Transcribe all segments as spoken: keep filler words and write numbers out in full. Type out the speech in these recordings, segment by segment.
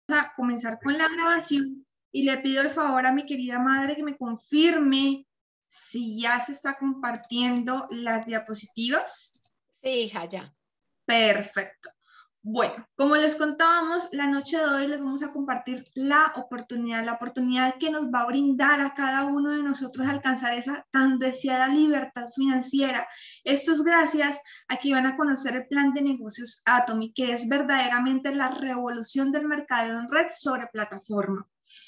a comenzar con la grabación y le pido el favor a mi querida madre que me confirme si ya se está compartiendo las diapositivas. Sí, hija, ya. Perfecto. Bueno, como les contábamos, la noche de hoy les vamos a compartir la oportunidad, la oportunidad que nos va a brindar a cada uno de nosotros alcanzar esa tan deseada libertad financiera. Esto es gracias a que van a conocer el plan de negocios Atomy, que es verdaderamente la revolución del mercadeo en red sobre plataforma.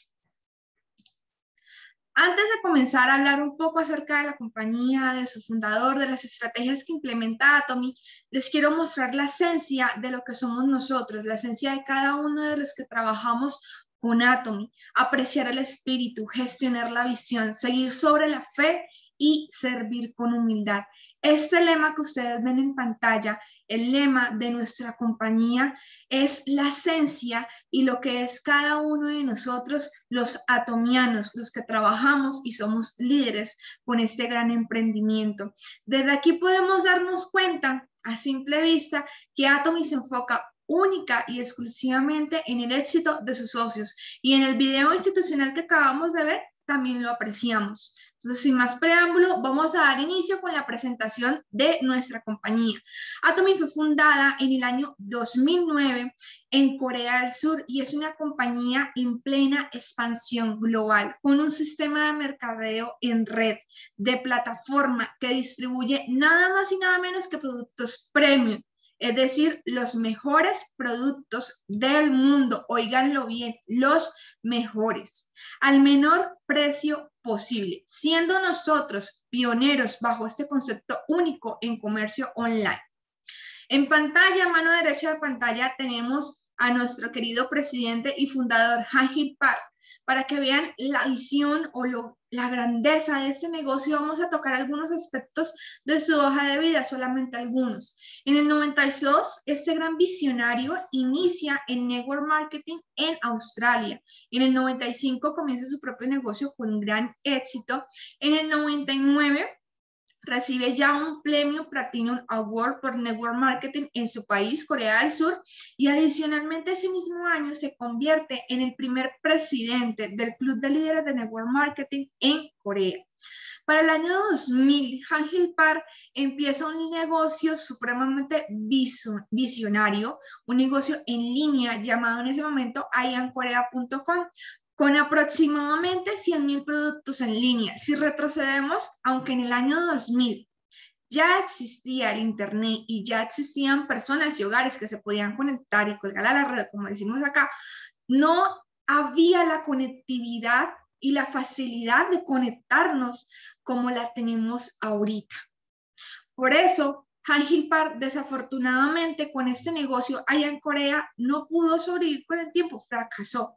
Antes de comenzar a hablar un poco acerca de la compañía, de su fundador, de las estrategias que implementa Atomy, les quiero mostrar la esencia de lo que somos nosotros, la esencia de cada uno de los que trabajamos con Atomy, apreciar el espíritu, gestionar la visión, seguir sobre la fe y servir con humildad. Este lema que ustedes ven en pantalla, el lema de nuestra compañía, es la esencia y lo que es cada uno de nosotros, los atomianos, los que trabajamos y somos líderes con este gran emprendimiento. Desde aquí podemos darnos cuenta, a simple vista, que Atomy se enfoca única y exclusivamente en el éxito de sus socios. Y en el video institucional que acabamos de ver, también lo apreciamos. Entonces, sin más preámbulo, vamos a dar inicio con la presentación de nuestra compañía. Atomy fue fundada en el año dos mil nueve en Corea del Sur y es una compañía en plena expansión global con un sistema de mercadeo en red de plataforma que distribuye nada más y nada menos que productos premium, es decir, los mejores productos del mundo, óiganlo bien, los mejores, al menor precio posible, siendo nosotros pioneros bajo este concepto único en comercio online. En pantalla, mano derecha de pantalla, tenemos a nuestro querido presidente y fundador Han-Hil Park. Para que vean la visión o lo, la grandeza de este negocio, vamos a tocar algunos aspectos de su hoja de vida, solamente algunos. En el noventa y dos, este gran visionario inicia en network marketing en Australia. En el noventa y cinco comienza su propio negocio con gran éxito. En el noventa y nueve recibe ya un premio Platinum Award por Network Marketing en su país, Corea del Sur, y adicionalmente ese mismo año se convierte en el primer presidente del Club de Líderes de Network Marketing en Corea. Para el año dos mil, Han-Hil Park empieza un negocio supremamente visionario, un negocio en línea llamado en ese momento i am korea punto com, con aproximadamente cien mil productos en línea. Si retrocedemos, aunque en el año dos mil ya existía el internet y ya existían personas y hogares que se podían conectar y colgar a la red, como decimos acá, no había la conectividad y la facilidad de conectarnos como la tenemos ahorita. Por eso, Han-Hil Park, desafortunadamente, con este negocio allá en Corea, no pudo sobrevivir con el tiempo, fracasó.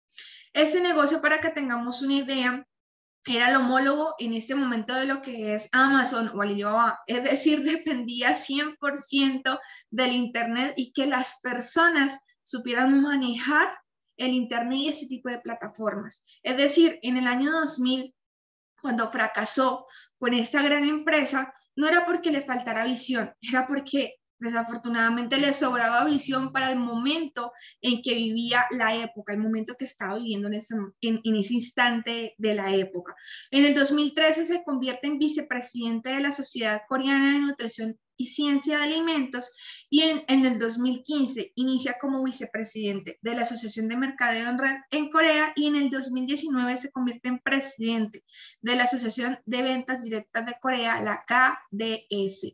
Este negocio, para que tengamos una idea, era el homólogo en este momento de lo que es Amazon o Alibaba, es decir, dependía cien por ciento del internet y que las personas supieran manejar el internet y ese tipo de plataformas. Es decir, en el año dos mil, cuando fracasó con esta gran empresa, no era porque le faltara visión, era porque desafortunadamente le sobraba visión para el momento en que vivía la época, el momento que estaba viviendo en ese, en, en ese instante de la época. En el dos mil trece se convierte en vicepresidente de la Sociedad Coreana de Nutrición y Ciencia de Alimentos y en, en el dos mil quince inicia como vicepresidente de la Asociación de Mercadeo en Red en Corea y en el dos mil diecinueve se convierte en presidente de la Asociación de Ventas Directas de Corea, la K D S.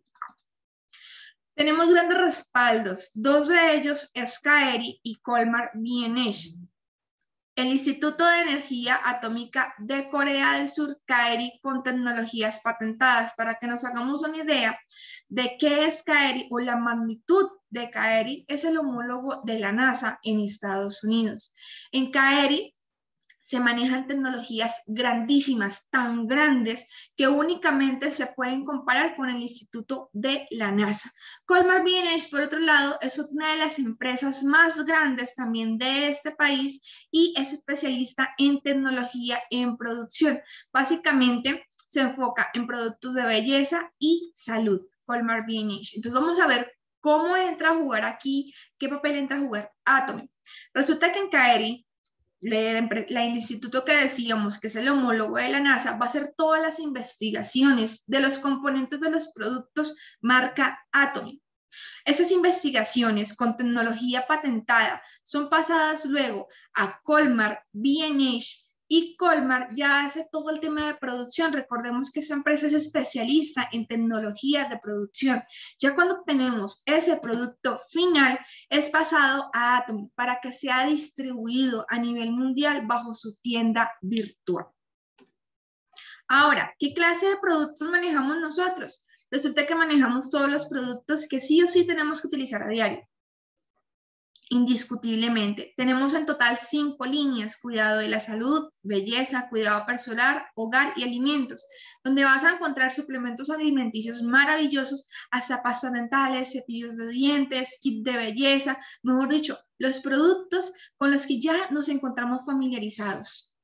Tenemos grandes respaldos, dos de ellos es Kaeri y Colmar B and H. El Instituto de Energía Atómica de Corea del Sur, Kaeri, con tecnologías patentadas. Para que nos hagamos una idea de qué es Kaeri o la magnitud de Kaeri, es el homólogo de la NASA en Estados Unidos. En Kaeri se manejan tecnologías grandísimas, tan grandes que únicamente se pueden comparar con el Instituto de la NASA. Colmar B and H, por otro lado, es una de las empresas más grandes también de este país y es especialista en tecnología en producción. Básicamente se enfoca en productos de belleza y salud, Colmar B and H. Entonces vamos a ver cómo entra a jugar aquí, qué papel entra a jugar Atomy. Resulta que en Kaeri, el instituto que decíamos que es el homólogo de la NASA, va a hacer todas las investigaciones de los componentes de los productos marca Atomy. Esas investigaciones con tecnología patentada son pasadas luego a Colmar, B and H, y Colmar ya hace todo el tema de producción. Recordemos que esa empresa es especialista en tecnología de producción. Ya cuando tenemos ese producto final, es pasado a Atomy para que sea distribuido a nivel mundial bajo su tienda virtual. Ahora, ¿qué clase de productos manejamos nosotros? Resulta que manejamos todos los productos que sí o sí tenemos que utilizar a diario. Indiscutiblemente. Tenemos en total cinco líneas: cuidado de la salud, belleza, cuidado personal, hogar y alimentos, donde vas a encontrar suplementos alimenticios maravillosos, hasta pastas dentales, cepillos de dientes, kit de belleza, mejor dicho, los productos con los que ya nos encontramos familiarizados.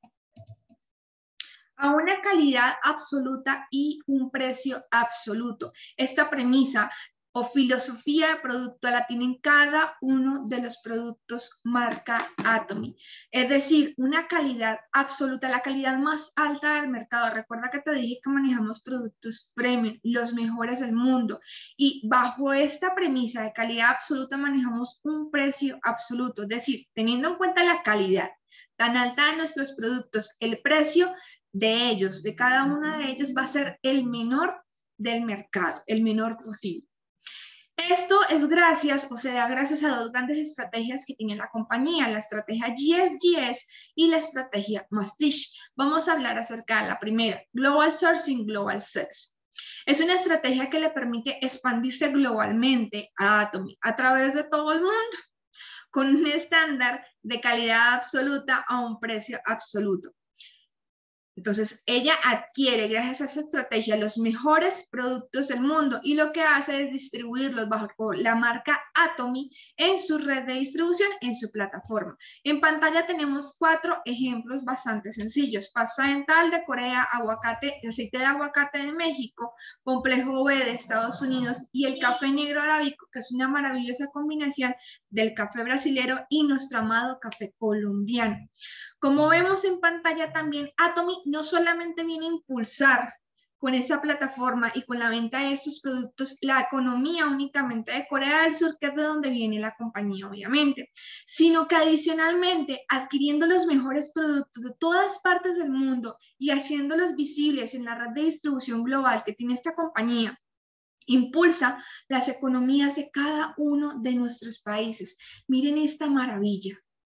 A una calidad absoluta y un precio absoluto. Esta premisa o filosofía de producto la tienen cada uno de los productos marca Atomy. Es decir, una calidad absoluta, la calidad más alta del mercado. Recuerda que te dije que manejamos productos premium, los mejores del mundo. Y bajo esta premisa de calidad absoluta manejamos un precio absoluto. Es decir, teniendo en cuenta la calidad tan alta de nuestros productos, el precio de ellos, de cada uno de ellos, va a ser el menor del mercado, el menor posible. Esto es gracias, o sea, gracias a dos grandes estrategias que tiene la compañía, la estrategia G S G S y la estrategia Mastish. Vamos a hablar acerca de la primera, Global Sourcing, Global Sales. Es una estrategia que le permite expandirse globalmente a Atomy a través de todo el mundo, con un estándar de calidad absoluta a un precio absoluto. Entonces, ella adquiere, gracias a esa estrategia, los mejores productos del mundo y lo que hace es distribuirlos bajo la marca Atomy en su red de distribución, en su plataforma. En pantalla tenemos cuatro ejemplos bastante sencillos: pasta dental de Corea, aguacate, aceite de aguacate de México, complejo B de Estados Unidos y el café negro arábico, que es una maravillosa combinación del café brasilero y nuestro amado café colombiano. Como vemos en pantalla también, Atomy no solamente viene a impulsar con esta plataforma y con la venta de estos productos la economía únicamente de Corea del Sur, que es de donde viene la compañía obviamente, sino que adicionalmente, adquiriendo los mejores productos de todas partes del mundo y haciéndolos visibles en la red de distribución global que tiene esta compañía, impulsa las economías de cada uno de nuestros países. Miren esta maravilla.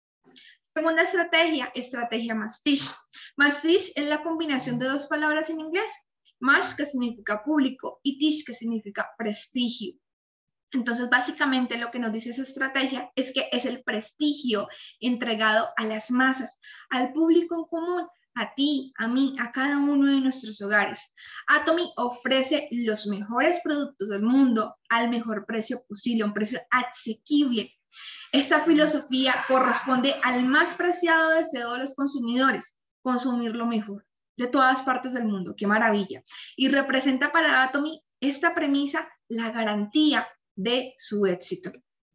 Segunda estrategia, estrategia Mastish. Mastish es la combinación de dos palabras en inglés: mash, que significa público, y tish, que significa prestigio. Entonces, básicamente lo que nos dice esa estrategia es que es el prestigio entregado a las masas, al público en común, a ti, a mí, a cada uno de nuestros hogares. Atomy ofrece los mejores productos del mundo al mejor precio posible, un precio asequible. Esta filosofía corresponde al más preciado deseo de los consumidores: consumir lo mejor de todas partes del mundo. ¡Qué maravilla! Y representa para Atomy esta premisa la garantía de su éxito.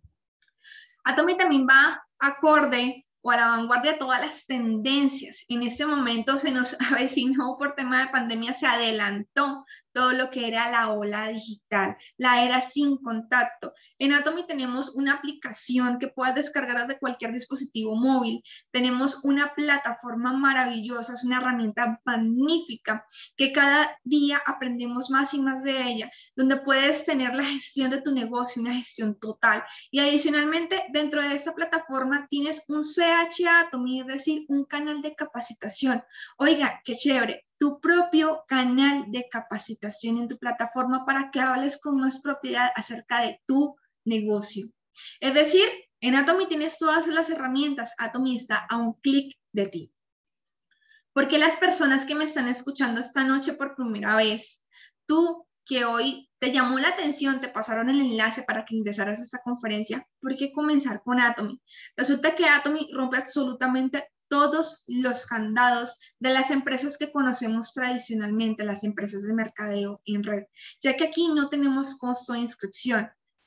Atomy también va acorde o a la vanguardia de todas las tendencias. En este momento se nos avecinó, por tema de pandemia, se adelantó todo lo que era la ola digital, la era sin contacto. En Atomy tenemos una aplicación que puedes descargar desde cualquier dispositivo móvil. Tenemos una plataforma maravillosa, es una herramienta magnífica que cada día aprendemos más y más de ella, donde puedes tener la gestión de tu negocio, una gestión total. Y adicionalmente, dentro de esta plataforma tienes un C H Atomy, es decir, un canal de capacitación. Oiga, qué chévere, tu propio canal de capacitación en tu plataforma para que hables con más propiedad acerca de tu negocio. Es decir, en Atomy tienes todas las herramientas. Atomy está a un clic de ti. Porque las personas que me están escuchando esta noche por primera vez, tú que hoy te llamó la atención, te pasaron el enlace para que ingresaras a esta conferencia, ¿por qué comenzar con Atomy? Resulta que Atomy rompe absolutamente todos los candados de las empresas que conocemos tradicionalmente, las empresas de mercadeo en red, ya que aquí no tenemos costo de inscripción.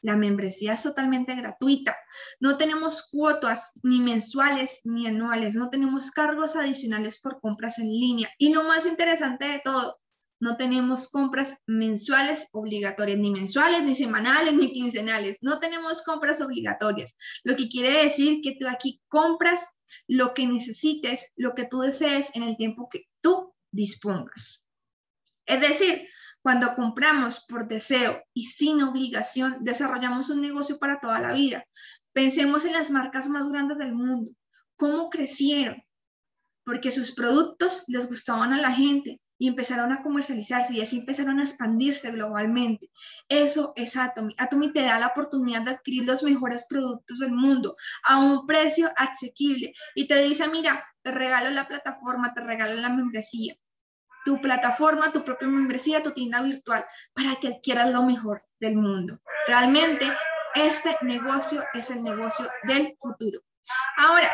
La membresía es totalmente gratuita. No tenemos cuotas ni mensuales ni anuales. No tenemos cargos adicionales por compras en línea. Y lo más interesante de todo, no tenemos compras mensuales obligatorias, ni mensuales, ni semanales, ni quincenales. No tenemos compras obligatorias. Lo que quiere decir que tú aquí compras lo que necesites, lo que tú desees en el tiempo que tú dispongas. Es decir, cuando compramos por deseo y sin obligación, desarrollamos un negocio para toda la vida. Pensemos en las marcas más grandes del mundo. ¿Cómo crecieron? Porque sus productos les gustaban a la gente y empezaron a comercializarse y así empezaron a expandirse globalmente. Eso es Atomy. Atomy te da la oportunidad de adquirir los mejores productos del mundo a un precio asequible y te dice, mira, te regalo la plataforma, te regalo la membresía, tu plataforma, tu propia membresía, tu tienda virtual, para que adquieras lo mejor del mundo. Realmente, este negocio es el negocio del futuro. Ahora,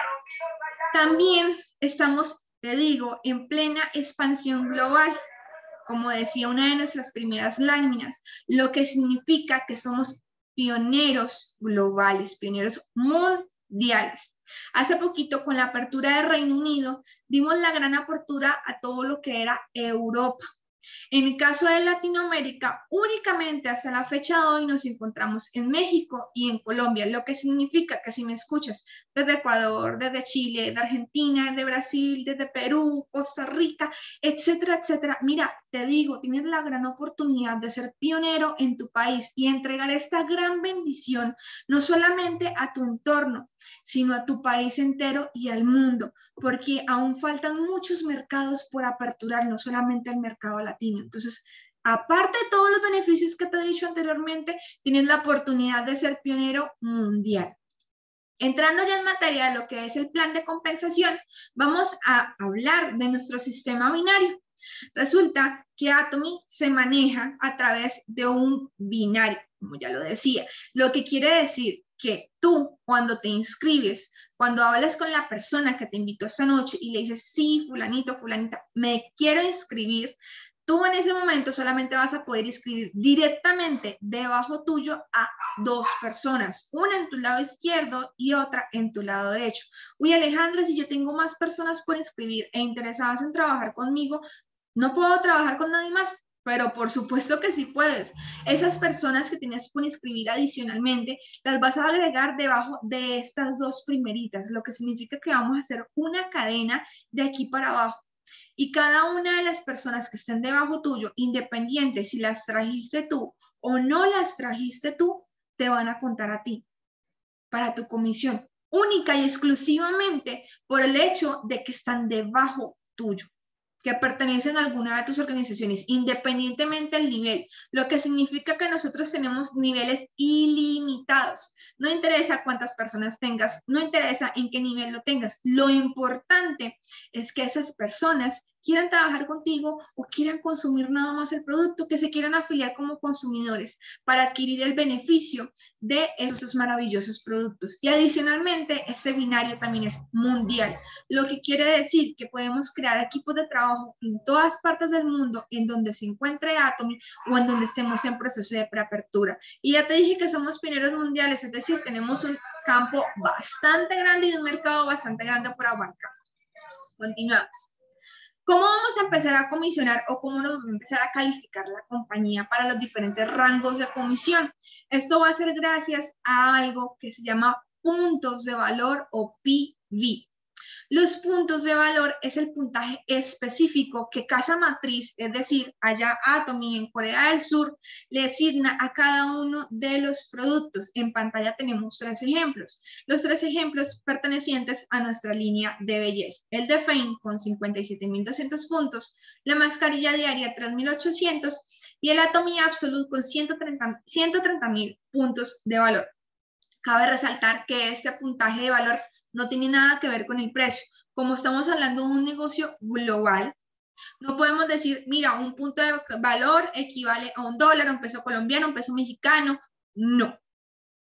también estamos, te digo, en plena expansión global, como decía una de nuestras primeras láminas, lo que significa que somos pioneros globales, pioneros mundiales. Hace poquito, con la apertura del Reino Unido, dimos la gran apertura a todo lo que era Europa. En el caso de Latinoamérica, únicamente hasta la fecha de hoy nos encontramos en México y en Colombia, lo que significa que si me escuchas desde Ecuador, desde Chile, desde Argentina, desde Brasil, desde Perú, Costa Rica, etcétera, etcétera, mira, te digo, tienes la gran oportunidad de ser pionero en tu país y entregar esta gran bendición no solamente a tu entorno, sino a tu país entero y al mundo, porque aún faltan muchos mercados por aperturar, no solamente el mercado latino. Entonces, aparte de todos los beneficios que te he dicho anteriormente, tienes la oportunidad de ser pionero mundial. Entrando ya en materia de lo que es el plan de compensación, vamos a hablar de nuestro sistema binario. Resulta que Atomy se maneja a través de un binario, como ya lo decía, lo que quiere decir que tú, cuando te inscribes, cuando hablas con la persona que te invitó esta noche y le dices, sí, fulanito, fulanita, me quiero inscribir, tú en ese momento solamente vas a poder inscribir directamente debajo tuyo a dos personas, una en tu lado izquierdo y otra en tu lado derecho. Uy, Alejandra, si yo tengo más personas por inscribir e interesadas en trabajar conmigo, ¿no puedo trabajar con nadie más? Pero por supuesto que sí puedes. Esas personas que tienes por inscribir adicionalmente, las vas a agregar debajo de estas dos primeritas, lo que significa que vamos a hacer una cadena de aquí para abajo. Y cada una de las personas que estén debajo tuyo, independiente si las trajiste tú o no las trajiste tú, te van a contar a ti para tu comisión, única y exclusivamente por el hecho de que están debajo tuyo, que pertenecen a alguna de tus organizaciones, independientemente del nivel, lo que significa que nosotros tenemos niveles ilimitados. No interesa cuántas personas tengas, no interesa en qué nivel lo tengas. Lo importante es que esas personas quieran trabajar contigo o quieran consumir nada más el producto, que se quieran afiliar como consumidores para adquirir el beneficio de esos maravillosos productos. Y adicionalmente, este binario también es mundial, lo que quiere decir que podemos crear equipos de trabajo en todas partes del mundo en donde se encuentre Atomy o en donde estemos en proceso de preapertura. Y ya te dije que somos pioneros mundiales, es decir, tenemos un campo bastante grande y un mercado bastante grande por abarcar. Continuamos. ¿Cómo vamos a empezar a comisionar o cómo nos va a empezar a calificar la compañía para los diferentes rangos de comisión? Esto va a ser gracias a algo que se llama puntos de valor o P V. Los puntos de valor es el puntaje específico que casa matriz, es decir, allá Atomy en Corea del Sur, le asigna a cada uno de los productos. En pantalla tenemos tres ejemplos. Los tres ejemplos pertenecientes a nuestra línea de belleza. El de Fein con cincuenta y siete mil doscientos puntos, la mascarilla diaria tres mil ochocientos y el Atomy Absolute con ciento treinta mil puntos de valor. Cabe resaltar que este puntaje de valor no tiene nada que ver con el precio. Como estamos hablando de un negocio global, no podemos decir, mira, un punto de valor equivale a un dólar, un peso colombiano, un peso mexicano. No.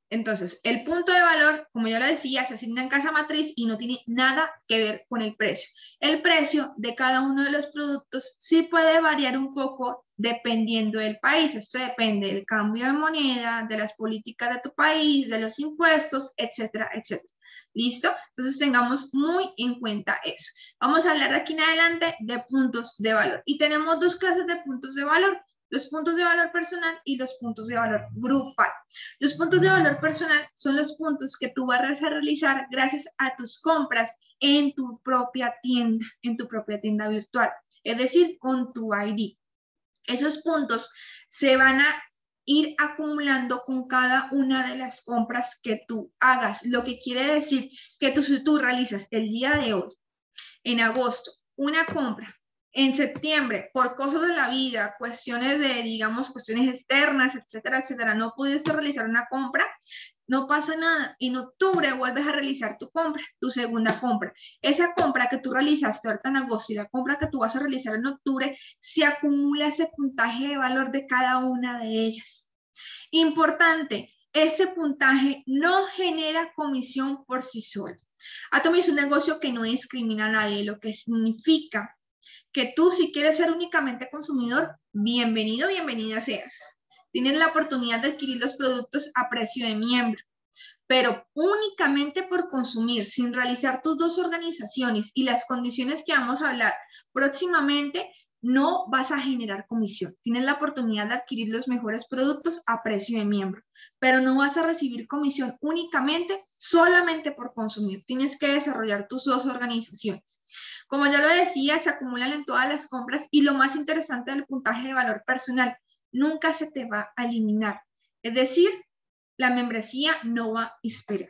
Entonces, el punto de valor, como ya lo decía, se asigna en casa matriz y no tiene nada que ver con el precio. El precio de cada uno de los productos sí puede variar un poco dependiendo del país. Esto depende del cambio de moneda, de las políticas de tu país, de los impuestos, etcétera, etcétera. ¿Listo? Entonces tengamos muy en cuenta eso. Vamos a hablar de aquí en adelante de puntos de valor. Y tenemos dos clases de puntos de valor: los puntos de valor personal y los puntos de valor grupal. Los puntos de valor personal son los puntos que tú vas a realizar gracias a tus compras en tu propia tienda, en tu propia tienda virtual, es decir, con tu I D. Esos puntos se van a ir acumulando con cada una de las compras que tú hagas, lo que quiere decir que tú, si tú realizas el día de hoy, en agosto, una compra, en septiembre, por cosas de la vida, cuestiones de, digamos, cuestiones externas, etcétera, etcétera, no pudiste realizar una compra, no pasa nada. En octubre vuelves a realizar tu compra, tu segunda compra. Esa compra que tú realizaste ahorita en agosto y la compra que tú vas a realizar en octubre, se acumula ese puntaje de valor de cada una de ellas. Importante, ese puntaje no genera comisión por sí solo. Atomy es un negocio que no discrimina a nadie, lo que significa que tú, si quieres ser únicamente consumidor, bienvenido, bienvenida seas. Tienes la oportunidad de adquirir los productos a precio de miembro, pero únicamente por consumir, sin realizar tus dos organizaciones y las condiciones que vamos a hablar próximamente, no vas a generar comisión. Tienes la oportunidad de adquirir los mejores productos a precio de miembro, pero no vas a recibir comisión únicamente, solamente por consumir. Tienes que desarrollar tus dos organizaciones. Como ya lo decía, se acumulan en todas las compras y lo más interesante del puntaje de valor personal, nunca se te va a eliminar. Es decir, la membresía no va a esperar.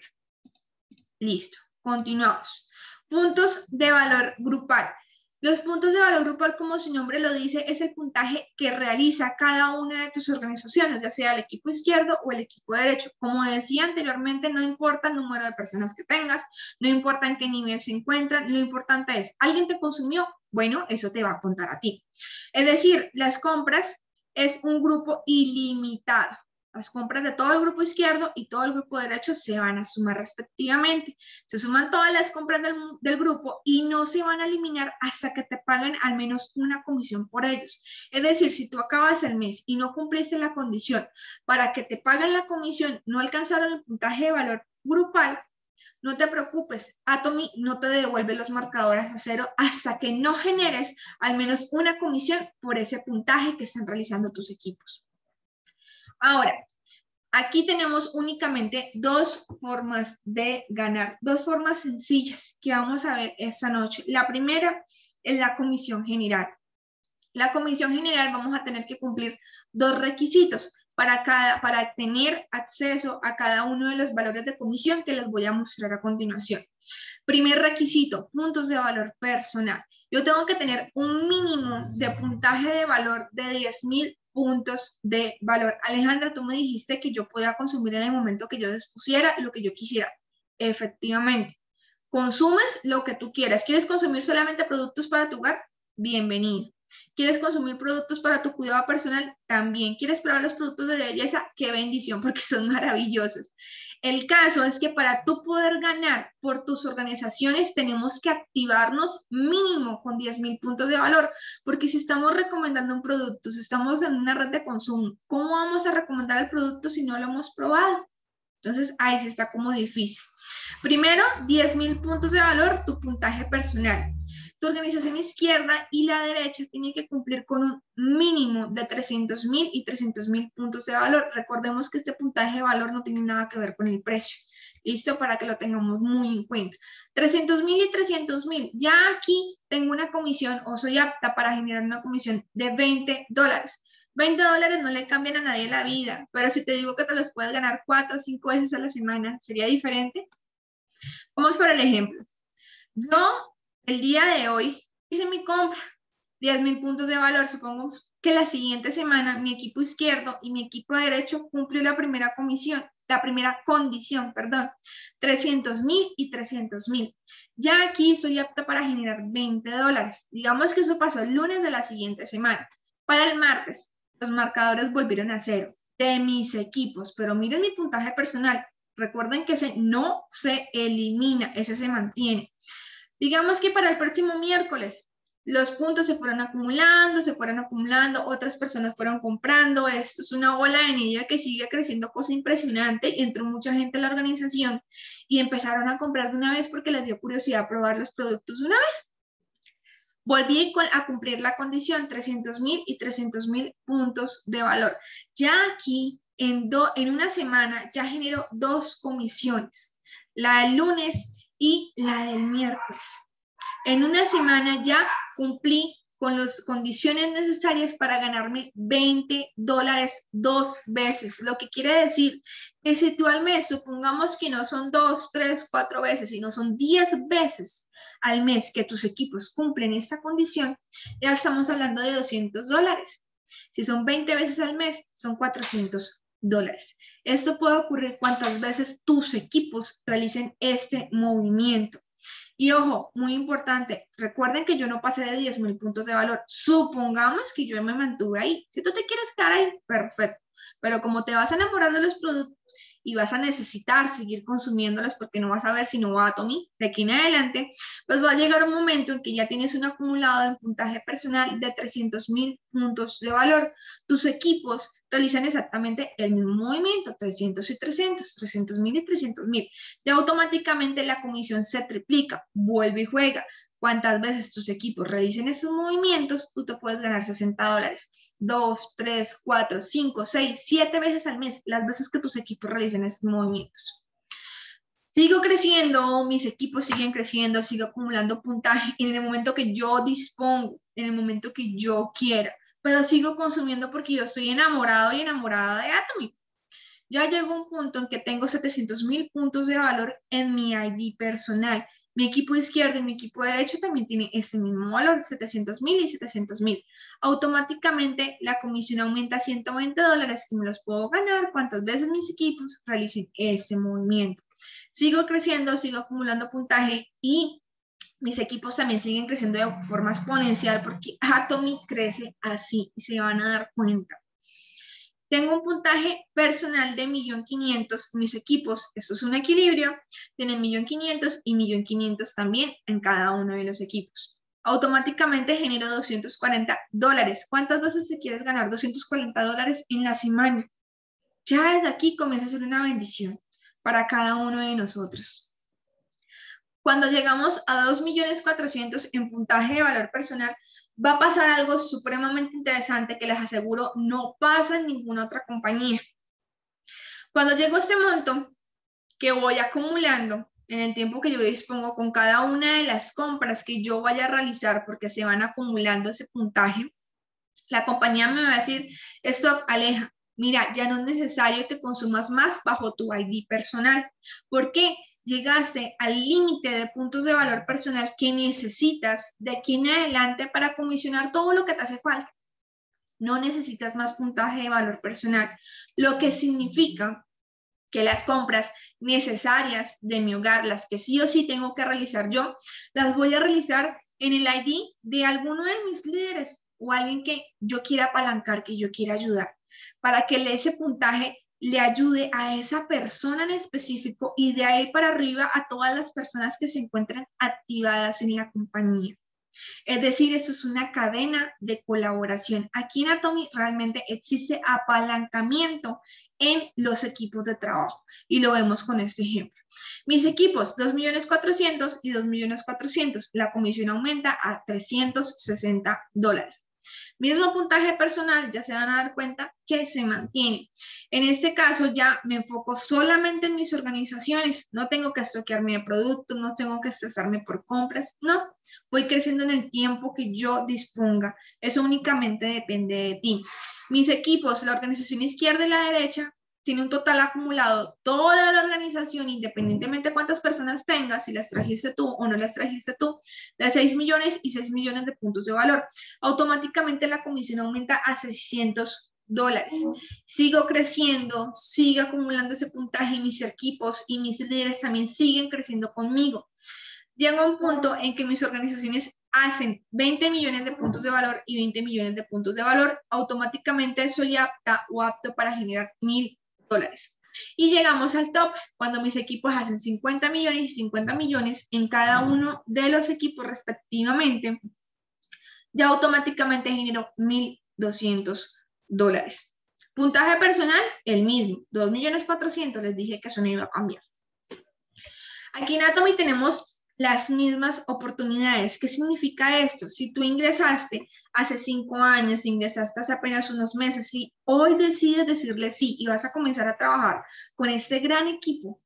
Listo, continuamos. Puntos de valor grupal. Los puntos de valor grupal, como su nombre lo dice, es el puntaje que realiza cada una de tus organizaciones, ya sea el equipo izquierdo o el equipo derecho. Como decía anteriormente, no importa el número de personas que tengas, no importa en qué nivel se encuentran, lo importante es, ¿alguien te consumió? Bueno, eso te va a contar a ti. Es decir, las compras es un grupo ilimitado. Las compras de todo el grupo izquierdo y todo el grupo derecho se van a sumar respectivamente. Se suman todas las compras del, del grupo y no se van a eliminar hasta que te paguen al menos una comisión por ellos. Es decir, si tú acabas el mes y no cumpliste la condición para que te paguen la comisión, no alcanzaron el puntaje de valor grupal, no te preocupes, Atomy no te devuelve los marcadores a cero hasta que no generes al menos una comisión por ese puntaje que están realizando tus equipos. Ahora, aquí tenemos únicamente dos formas de ganar, dos formas sencillas que vamos a ver esta noche. La primera es la comisión general. La comisión general vamos a tener que cumplir dos requisitos para, cada, para tener acceso a cada uno de los valores de comisión que les voy a mostrar a continuación. Primer requisito, puntos de valor personal. Yo tengo que tener un mínimo de puntaje de valor de diez mil puntos de valor. Alejandra, tú me dijiste que yo podía consumir en el momento que yo dispusiera lo que yo quisiera. Efectivamente. Consumes lo que tú quieras. ¿Quieres consumir solamente productos para tu hogar? Bienvenido. ¿Quieres consumir productos para tu cuidado personal? También. ¿Quieres probar los productos de belleza? ¡Qué bendición! Porque son maravillosos. El caso es que para tú poder ganar por tus organizaciones tenemos que activarnos mínimo con diez mil puntos de valor, porque si estamos recomendando un producto, si estamos en una red de consumo, ¿cómo vamos a recomendar el producto si no lo hemos probado? Entonces ahí sí está como difícil. Primero, diez mil puntos de valor, tu puntaje personal. Tu organización izquierda y la derecha tienen que cumplir con un mínimo de trescientos mil y trescientos mil puntos de valor. Recordemos que este puntaje de valor no tiene nada que ver con el precio. ¿Listo? Para que lo tengamos muy en cuenta. trescientos mil y trescientos mil. Ya aquí tengo una comisión o soy apta para generar una comisión de veinte dólares. veinte dólares no le cambian a nadie la vida, pero si te digo que te los puedes ganar cuatro o cinco veces a la semana, ¿sería diferente? Vamos por el ejemplo. Yo, el día de hoy, hice mi compra, diez mil puntos de valor. Supongamos que la siguiente semana mi equipo izquierdo y mi equipo derecho cumplió la primera comisión, la primera condición, perdón, trescientos mil y trescientos mil. Ya aquí soy apta para generar veinte dólares. Digamos que eso pasó el lunes de la siguiente semana. Para el martes, los marcadores volvieron a cero. de mis equipos, pero miren mi puntaje personal. Recuerden que ese no se elimina, ese se mantiene. Digamos que para el próximo miércoles los puntos se fueron acumulando, se fueron acumulando, otras personas fueron comprando. Esto es una bola de nieve que sigue creciendo, cosa impresionante, y entró mucha gente a la organización y empezaron a comprar de una vez porque les dio curiosidad probar los productos de una vez. Volví a cumplir la condición, trescientos mil y trescientos mil puntos de valor. Ya aquí, en, do, en una semana, ya generó dos comisiones, la del lunes y la del miércoles. En una semana ya cumplí con las condiciones necesarias para ganarme veinte dólares dos veces, lo que quiere decir que si tú al mes, supongamos que no son dos, tres, cuatro veces, sino son diez veces al mes que tus equipos cumplen esta condición, ya estamos hablando de doscientos dólares. Si son veinte veces al mes, son cuatrocientos dólares. Esto puede ocurrir cuantas veces tus equipos realicen este movimiento. Y ojo, muy importante, recuerden que yo no pasé de diez mil puntos de valor. Supongamos que yo me mantuve ahí. Si tú te quieres quedar ahí, perfecto. Pero como te vas a enamorar de los productos y vas a necesitar seguir consumiéndolos porque no vas a ver si no va a Atomy de aquí en adelante, pues va a llegar un momento en que ya tienes un acumulado en puntaje personal de trescientos mil puntos de valor. Tus equipos realizan exactamente el mismo movimiento, trescientos y trescientos, trescientos mil y trescientos mil. Ya automáticamente la comisión se triplica, vuelve y juega. Cuantas veces tus equipos realicen esos movimientos, tú te puedes ganar sesenta dólares. dos, tres, cuatro, cinco, seis, siete veces al mes, las veces que tus equipos realicen esos movimientos. Sigo creciendo, mis equipos siguen creciendo, sigo acumulando puntaje en el momento que yo dispongo, en el momento que yo quiera, pero sigo consumiendo porque yo estoy enamorado y enamorada de Atomy. Ya llegó un punto en que tengo setecientos mil puntos de valor en mi I D personal. Mi equipo izquierdo y mi equipo derecho también tienen ese mismo valor, setecientos mil y setecientos mil. Automáticamente la comisión aumenta a ciento veinte dólares que me los puedo ganar cuantas veces mis equipos realicen este movimiento. Sigo creciendo, sigo acumulando puntaje y mis equipos también siguen creciendo de forma exponencial porque Atomy crece así y se van a dar cuenta. Tengo un puntaje personal de un millón quinientos mil. Mis equipos, esto es un equilibrio, tienen un millón quinientos mil y un millón quinientos mil también en cada uno de los equipos. Automáticamente genero doscientos cuarenta dólares. ¿Cuántas veces te quieres ganar doscientos cuarenta dólares en la semana? Ya desde aquí comienza a ser una bendición para cada uno de nosotros. Cuando llegamos a dos millones cuatrocientos mil en puntaje de valor personal, va a pasar algo supremamente interesante que les aseguro no pasa en ninguna otra compañía. Cuando llego a este monto que voy acumulando en el tiempo que yo dispongo con cada una de las compras que yo vaya a realizar porque se van acumulando ese puntaje, la compañía me va a decir, stop, aleja, mira, ya no es necesario que consumas más bajo tu I D personal. ¿Por qué? Llegaste al límite de puntos de valor personal que necesitas de aquí en adelante para comisionar todo lo que te hace falta. No necesitas más puntaje de valor personal, lo que significa que las compras necesarias de mi hogar, las que sí o sí tengo que realizar yo, las voy a realizar en el I D de alguno de mis líderes o alguien que yo quiera apalancar, que yo quiera ayudar, para que ese puntaje le ayude a esa persona en específico y de ahí para arriba a todas las personas que se encuentran activadas en la compañía. Es decir, eso es una cadena de colaboración. Aquí en Atomy realmente existe apalancamiento en los equipos de trabajo y lo vemos con este ejemplo. Mis equipos, dos millones cuatrocientos mil y dos millones cuatrocientos mil. La comisión aumenta a trescientos sesenta dólares. Mismo puntaje personal, ya se van a dar cuenta que se mantiene. En este caso ya me enfoco solamente en mis organizaciones. No tengo que estoquearme de productos, no tengo que estresarme por compras, no. Voy creciendo en el tiempo que yo disponga. Eso únicamente depende de ti. Mis equipos, la organización izquierda y la derecha, tiene un total acumulado, toda la organización, independientemente de cuántas personas tengas, si las trajiste tú o no las trajiste tú, de seis millones y seis millones de puntos de valor. Automáticamente la comisión aumenta a seiscientos dólares. Sigo creciendo, sigo acumulando ese puntaje y mis equipos y mis líderes también siguen creciendo conmigo. Llega un punto en que mis organizaciones hacen veinte millones de puntos de valor y veinte millones de puntos de valor, automáticamente soy apta o apto para generar mil dólares. Y llegamos al top cuando mis equipos hacen cincuenta millones y cincuenta millones en cada uno de los equipos respectivamente, ya automáticamente genero mil doscientos dólares. Puntaje personal, el mismo, dos millones cuatrocientos, les dije que eso no iba a cambiar. Aquí en Atomy tenemos las mismas oportunidades. ¿Qué significa esto? Si tú ingresaste hace cinco años, ingresaste hace apenas unos meses, si hoy decides decirle sí y vas a comenzar a trabajar con este gran equipo,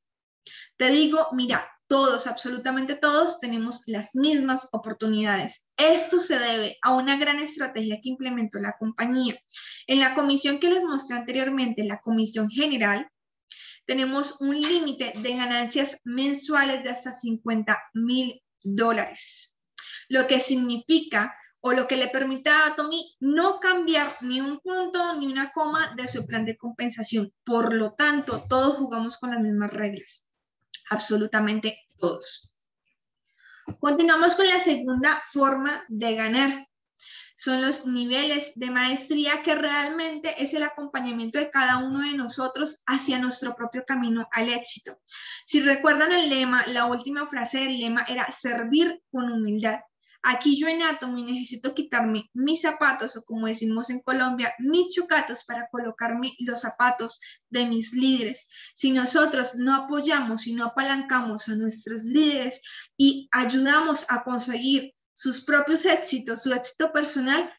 te digo, mira, todos, absolutamente todos, tenemos las mismas oportunidades. Esto se debe a una gran estrategia que implementó la compañía. En la comisión que les mostré anteriormente, la comisión general, tenemos un límite de ganancias mensuales de hasta cincuenta mil dólares, lo que significa o lo que le permite a Atomy no cambiar ni un punto ni una coma de su plan de compensación. Por lo tanto, todos jugamos con las mismas reglas, absolutamente todos. Continuamos con la segunda forma de ganar. Son los niveles de maestría, que realmente es el acompañamiento de cada uno de nosotros hacia nuestro propio camino al éxito. Si recuerdan el lema, la última frase del lema era servir con humildad. Aquí yo en Atomy necesito quitarme mis zapatos, o como decimos en Colombia, mis chocatos, para colocarme los zapatos de mis líderes. Si nosotros no apoyamos y no apalancamos a nuestros líderes y ayudamos a conseguir sus propios éxitos, su éxito personal,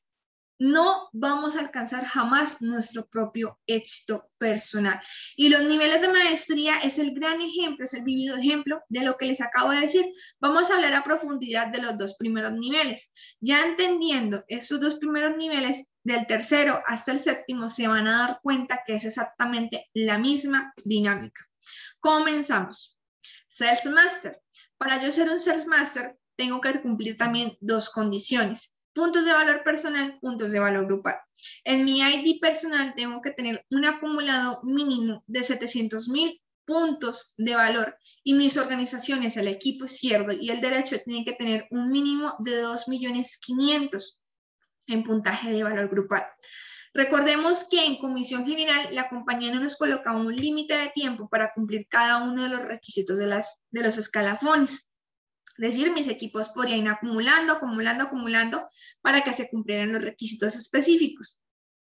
no vamos a alcanzar jamás nuestro propio éxito personal. Y los niveles de maestría es el gran ejemplo, es el vivido ejemplo de lo que les acabo de decir. Vamos a hablar a profundidad de los dos primeros niveles. Ya entendiendo estos dos primeros niveles, del tercero hasta el séptimo, se van a dar cuenta que es exactamente la misma dinámica. Comenzamos. Sales Master. Para yo ser un Sales Master, tengo que cumplir también dos condiciones: puntos de valor personal, puntos de valor grupal. En mi I D personal tengo que tener un acumulado mínimo de setecientos mil puntos de valor, y mis organizaciones, el equipo izquierdo y el derecho, tienen que tener un mínimo de dos millones quinientos en puntaje de valor grupal. Recordemos que en comisión general la compañía no nos colocaba un límite de tiempo para cumplir cada uno de los requisitos de, las, de los escalafones. Es decir, mis equipos podrían ir acumulando, acumulando, acumulando para que se cumplieran los requisitos específicos.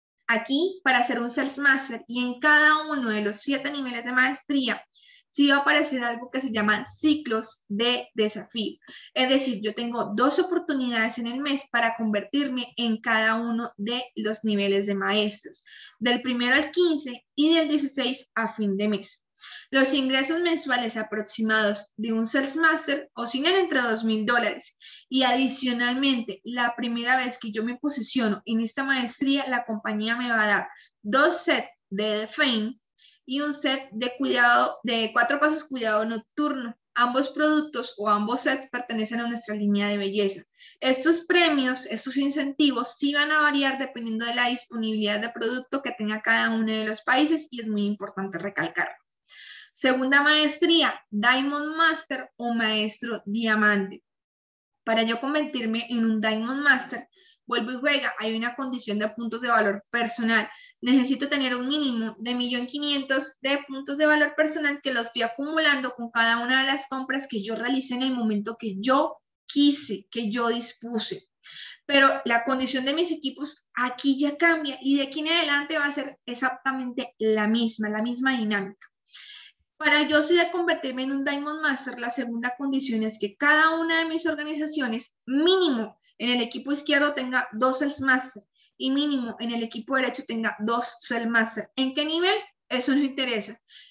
Aquí, para hacer un Sales Master y en cada uno de los siete niveles de maestría, sí va a aparecer algo que se llaman ciclos de desafío. Es decir, yo tengo dos oportunidades en el mes para convertirme en cada uno de los niveles de maestros, del primero al quince y del dieciséis a fin de mes. Los ingresos mensuales aproximados de un Sales Master oscilan entre dos mil dólares, y adicionalmente, la primera vez que yo me posiciono en esta maestría, la compañía me va a dar dos sets de The Fame y un set de cuidado, de cuatro pasos cuidado nocturno. Ambos productos o ambos sets pertenecen a nuestra línea de belleza. Estos premios, estos incentivos, sí van a variar dependiendo de la disponibilidad de producto que tenga cada uno de los países, y es muy importante recalcarlo. Segunda maestría, Diamond Master o Maestro Diamante. Para yo convertirme en un Diamond Master, vuelvo y juega, hay una condición de puntos de valor personal. Necesito tener un mínimo de un millón quinientos mil de puntos de valor personal, que los fui acumulando con cada una de las compras que yo realicé en el momento que yo quise, que yo dispuse. Pero la condición de mis equipos aquí ya cambia, y de aquí en adelante va a ser exactamente la misma, la misma dinámica. Para yo sí de convertirme en un Diamond Master, la segunda condición es que cada una de mis organizaciones, mínimo en el equipo izquierdo, tenga dos Sales Master, y mínimo en el equipo derecho tenga dos Sales Master. ¿En qué nivel? Eso no interesa.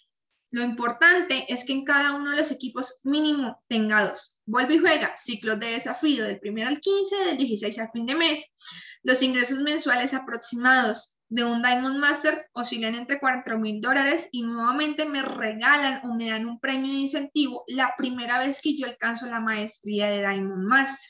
Lo importante es que en cada uno de los equipos mínimo tenga dos. Vuelve y juega, ciclos de desafío del primero al quince, del dieciséis a fin de mes. Los ingresos mensuales aproximados de un Diamond Master oscilan entre cuatro mil dólares, y nuevamente me regalan o me dan un premio de incentivo la primera vez que yo alcanzo la maestría de Diamond Master.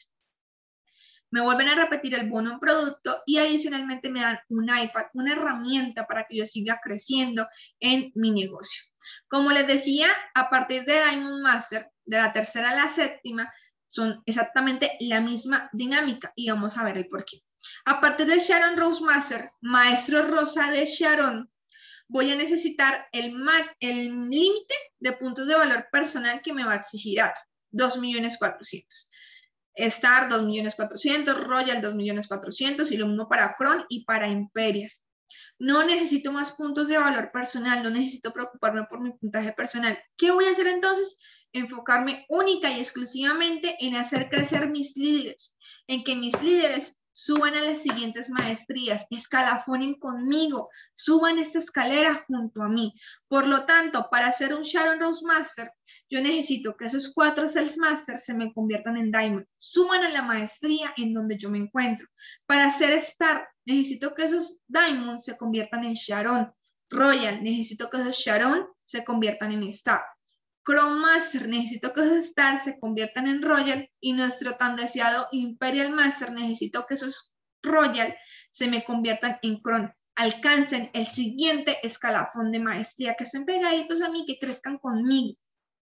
Me vuelven a repetir el bono en producto, y adicionalmente me dan un iPad, una herramienta para que yo siga creciendo en mi negocio. Como les decía, a partir de Diamond Master, de la tercera a la séptima, son exactamente la misma dinámica y vamos a ver el porqué. A partir de Sharon Rose Master, Maestro Rosa de Sharon, voy a necesitar el límite de puntos de valor personal que me va a exigir Atom, dos millones cuatrocientos mil. Star dos millones cuatrocientos mil, Royal dos millones cuatrocientos mil y lo mismo para Cron y para Imperial. No necesito más puntos de valor personal, no necesito preocuparme por mi puntaje personal. ¿Qué voy a hacer entonces? Enfocarme única y exclusivamente en hacer crecer mis líderes, en que mis líderes suban a las siguientes maestrías, escalafonen conmigo, suban esta escalera junto a mí. Por lo tanto, para hacer un Sharon Rose Master, yo necesito que esos cuatro Sales Masters se me conviertan en Diamond, suban a la maestría en donde yo me encuentro. Para hacer Star, necesito que esos Diamonds se conviertan en Sharon. Royal, necesito que esos Sharon se conviertan en Star. Chrome Master, necesito que esos Star se conviertan en Royal, y nuestro tan deseado Imperial Master, necesito que esos Royal se me conviertan en Chrome. Alcancen el siguiente escalafón de maestría, que estén pegaditos a mí, que crezcan conmigo.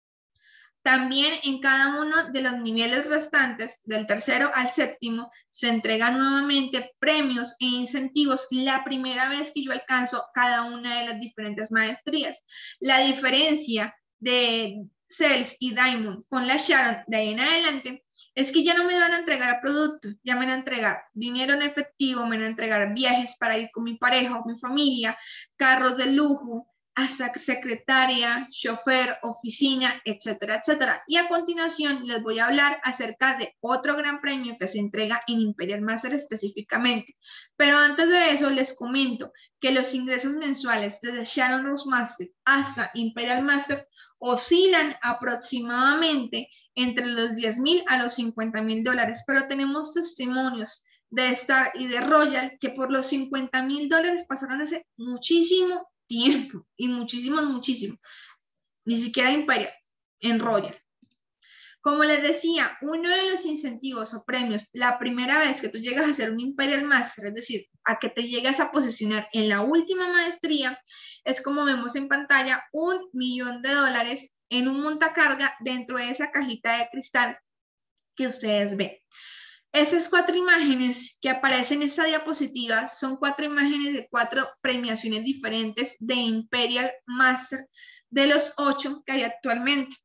También en cada uno de los niveles restantes, del tercero al séptimo, se entregan nuevamente premios e incentivos la primera vez que yo alcanzo cada una de las diferentes maestrías. La diferencia de Sales y Diamond con la Sharon de ahí en adelante es que ya no me van a entregar productos, ya me van a entregar dinero en efectivo, me van a entregar viajes para ir con mi pareja o mi familia, carros de lujo, hasta secretaria, chofer, oficina, etcétera, etcétera. Y a continuación les voy a hablar acerca de otro gran premio que se entrega en Imperial Master específicamente. Pero antes de eso les comento que los ingresos mensuales desde Sharon Rose Master hasta Imperial Master oscilan aproximadamente entre los diez mil a los cincuenta mil dólares, pero tenemos testimonios de Star y de Royal que por los cincuenta mil dólares pasaron hace muchísimo tiempo y muchísimos, muchísimo. Ni siquiera Imperial, en Royal. Como les decía, uno de los incentivos o premios, la primera vez que tú llegas a ser un Imperial Master, es decir, a que te llegas a posicionar en la última maestría, es como vemos en pantalla, un millón de dólares en un montacarga dentro de esa cajita de cristal que ustedes ven. Esas cuatro imágenes que aparecen en esta diapositiva son cuatro imágenes de cuatro premiaciones diferentes de Imperial Master de los ocho que hay actualmente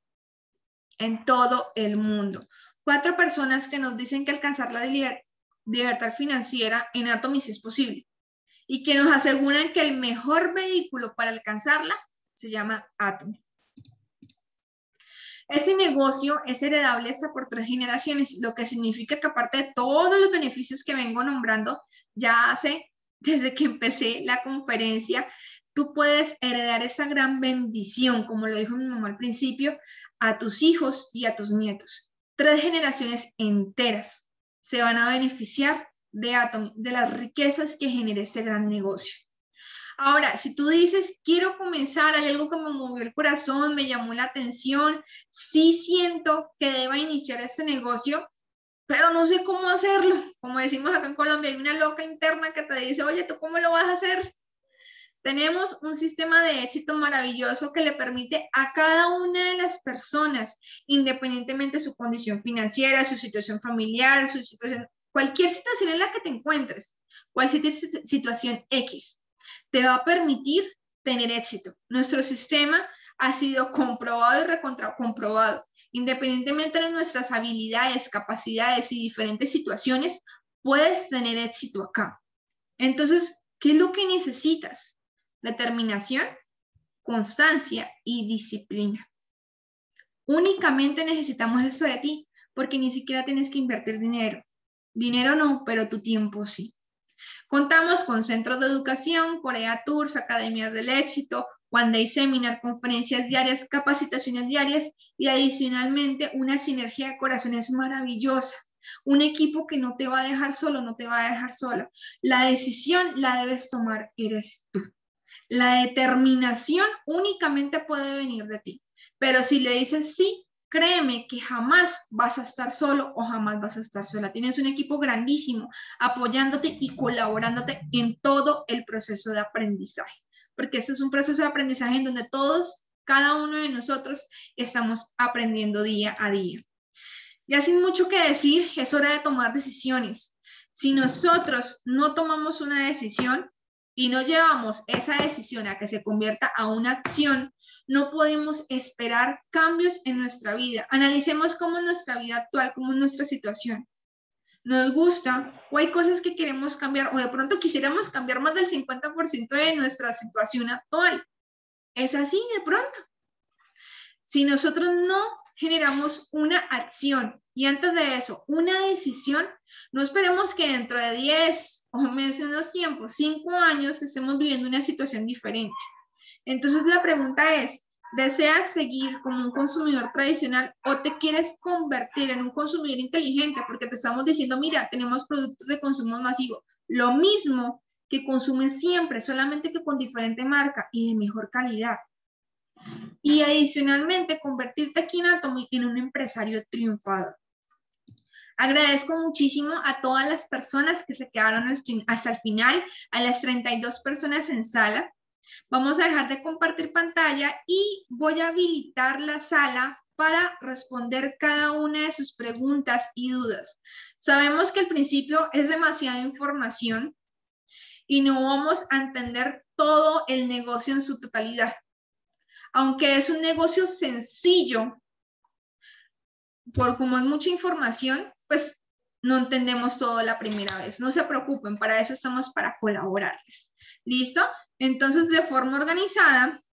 en todo el mundo. Cuatro personas que nos dicen que alcanzar la libertad financiera en Atomy es posible y que nos aseguran que el mejor vehículo para alcanzarla se llama Atomy. Ese negocio es heredable hasta por tres generaciones, lo que significa que aparte de todos los beneficios que vengo nombrando, ya hace, desde que empecé la conferencia, tú puedes heredar esta gran bendición, como lo dijo mi mamá al principio, a tus hijos y a tus nietos. Tres generaciones enteras se van a beneficiar de Atomy, de las riquezas que genera este gran negocio. Ahora, si tú dices, quiero comenzar, hay algo que me movió el corazón, me llamó la atención, sí siento que deba iniciar este negocio, pero no sé cómo hacerlo. Como decimos acá en Colombia, hay una loca interna que te dice, oye, ¿tú cómo lo vas a hacer? Tenemos un sistema de éxito maravilloso que le permite a cada una de las personas, independientemente de su condición financiera, su situación familiar, su situación, cualquier situación en la que te encuentres, cualquier situación X, te va a permitir tener éxito. Nuestro sistema ha sido comprobado y recontra comprobado. Independientemente de nuestras habilidades, capacidades y diferentes situaciones, puedes tener éxito acá. Entonces, ¿qué es lo que necesitas? Determinación, constancia y disciplina. Únicamente necesitamos eso de ti, porque ni siquiera tienes que invertir dinero. Dinero no, pero tu tiempo sí. Contamos con centros de educación, Corea Tours, academias del éxito, One Day Seminar, conferencias diarias, capacitaciones diarias y adicionalmente una sinergia de corazones maravillosa. Un equipo que no te va a dejar solo, no te va a dejar sola. La decisión la debes tomar, eres tú. La determinación únicamente puede venir de ti. Pero si le dices sí, créeme que jamás vas a estar solo o jamás vas a estar sola. Tienes un equipo grandísimo apoyándote y colaborándote en todo el proceso de aprendizaje. Porque este es un proceso de aprendizaje en donde todos, cada uno de nosotros, estamos aprendiendo día a día. Ya sin mucho que decir, es hora de tomar decisiones. Si nosotros no tomamos una decisión y no llevamos esa decisión a que se convierta a una acción, no podemos esperar cambios en nuestra vida. Analicemos cómo es nuestra vida actual, cómo es nuestra situación. Nos gusta o hay cosas que queremos cambiar o de pronto quisiéramos cambiar más del cincuenta por ciento de nuestra situación actual. Es así de pronto. Si nosotros no generamos una acción y antes de eso una decisión, no esperemos que dentro de diez o menos tiempo, cinco años, estemos viviendo una situación diferente. Entonces la pregunta es, ¿deseas seguir como un consumidor tradicional o te quieres convertir en un consumidor inteligente? Porque te estamos diciendo, mira, tenemos productos de consumo masivo, lo mismo que consumen siempre, solamente que con diferente marca y de mejor calidad. Y adicionalmente, convertirte aquí en Atomy en un empresario triunfador. Agradezco muchísimo a todas las personas que se quedaron hasta el final, a las treinta y dos personas en sala. Vamos a dejar de compartir pantalla y voy a habilitar la sala para responder cada una de sus preguntas y dudas. Sabemos que al principio es demasiada información y no vamos a entender todo el negocio en su totalidad. Aunque es un negocio sencillo, por como es mucha información, pues no entendemos todo la primera vez. No se preocupen, para eso estamos para colaborarles. ¿Listo? Entonces, de forma organizada,